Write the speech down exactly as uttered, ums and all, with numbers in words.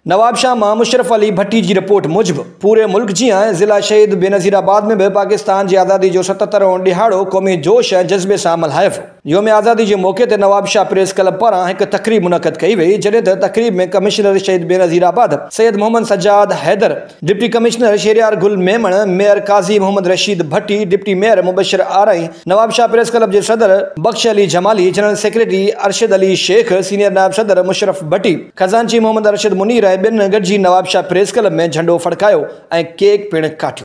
नवाब शाह मां मुशरफ अली भट्टी की रिपोर्ट मुजिब पूरे मुल्क जियां ज़िला शहीद बेनज़ीराबाद में भी पाकिस्तान की आज़ादी जो सतहत्तरहों दिहाड़ो क़ौमी जोश ऐं जज़्बे से मल्हायो वियो। योम आज़ादी के मौके ते नवाब शाह प्रेस क्लब पारां एक तकरीब मुनक़द कई वई, जॾहिं त तकरीब में commissioner Shaheed Benazirabad Syed Mohammad Sajjad Haider, deputy commissioner Sheharyar Gul Memon, mayor Qazi Mohammad Rasheed Bhatti, deputy mayor Mubashir आरई, नवाब शाह प्रेस क्लब के सदर Bakhsh Ali Jamali, general secretary Arshad Ali Sheikh, senior नायब सदर मुशरफ भट्टी, खजानची मोहम्मद अरशद मुनीर बिन गॾिजी नवाब शाह प्रेस क्लब में झंडो फड़कायो ऐं केक पिण काटियो।